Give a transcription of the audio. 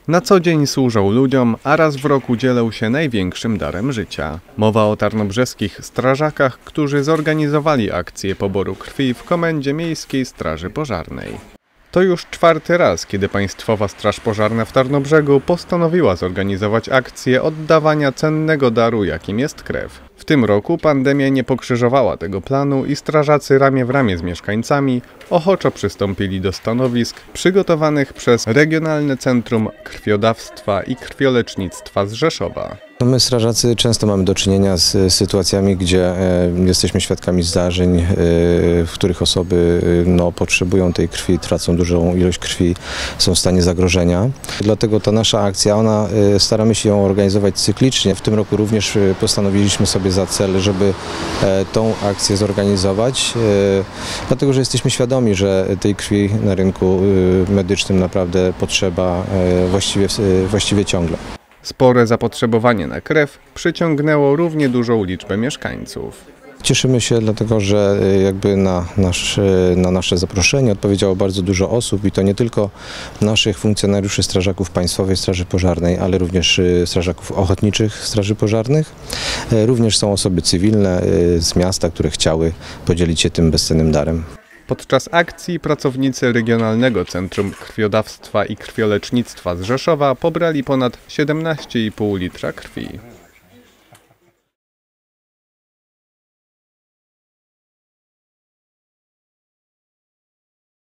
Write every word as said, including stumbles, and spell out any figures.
Na co dzień służą ludziom, a raz w roku dzielą się największym darem życia. Mowa o tarnobrzeskich strażakach, którzy zorganizowali akcję poboru krwi w Komendzie Miejskiej Straży Pożarnej. To już czwarty raz, kiedy Państwowa Straż Pożarna w Tarnobrzegu postanowiła zorganizować akcję oddawania cennego daru, jakim jest krew. W tym roku pandemia nie pokrzyżowała tego planu i strażacy ramię w ramię z mieszkańcami ochoczo przystąpili do stanowisk przygotowanych przez Regionalne Centrum Krwiodawstwa i Krwiolecznictwa z Rzeszowa. No my strażacy często mamy do czynienia z sytuacjami, gdzie e, jesteśmy świadkami zdarzeń, e, w których osoby e, no, potrzebują tej krwi, tracą dużą ilość krwi, są w stanie zagrożenia. Dlatego ta nasza akcja, ona, e, staramy się ją organizować cyklicznie. W tym roku również e, postanowiliśmy sobie za cel, żeby e, tą akcję zorganizować, e, dlatego że jesteśmy świadomi, że tej krwi na rynku e, medycznym naprawdę potrzeba e, właściwie, e, właściwie ciągle. Spore zapotrzebowanie na krew przyciągnęło równie dużą liczbę mieszkańców. Cieszymy się dlatego, że jakby na, nasz, na nasze zaproszenie odpowiedziało bardzo dużo osób i to nie tylko naszych funkcjonariuszy strażaków Państwowej Straży Pożarnej, ale również strażaków ochotniczych Straży Pożarnych. Również są osoby cywilne z miasta, które chciały podzielić się tym bezcennym darem. Podczas akcji pracownicy Regionalnego Centrum Krwiodawstwa i Krwiolecznictwa z Rzeszowa pobrali ponad siedemnaście i pół litra krwi.